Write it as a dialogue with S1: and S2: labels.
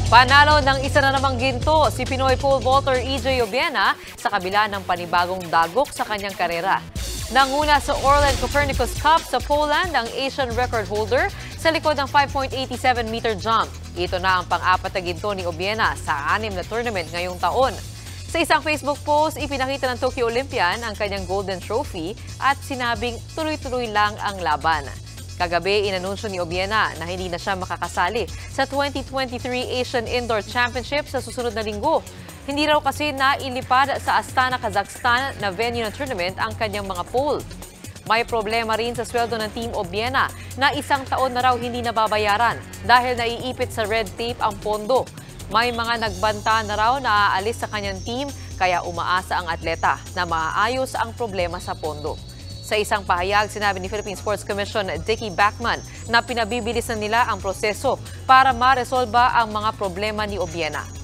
S1: Panalo ng isa na namang ginto si Pinoy pole vaulter EJ Obiena sa kabila ng panibagong dagok sa kanyang karera. Nanguna sa Orland Copernicus Cup sa Poland ang Asian record holder sa likod ng 5.87-meter jump. Ito na ang pang-apat na ginto ni Obiena sa 6 na tournament ngayong taon. Sa isang Facebook post, ipinakita ng Tokyo Olympian ang kanyang golden trophy at sinabing tuloy-tuloy lang ang laban. Kagabi, inanunsyo ni Obiena na hindi na siya makakasali sa 2023 Asian Indoor Championship sa susunod na linggo. Hindi raw kasi nailipad sa Astana, Kazakhstan na venue ng tournament ang kanyang mga pole. May problema rin sa sweldo ng Team Obiena na 1 taon na raw hindi nababayaran dahil naiipit sa red tape ang pondo. May mga nagbanta na raw na aalis sa kanyang team kaya umaasa ang atleta na maayos ang problema sa pondo. Sa isang pahayag, sinabi ni Philippine Sports Commission Dickie Bachman na pinabibilisan nila ang proseso para maresolba ang mga problema ni Obiena.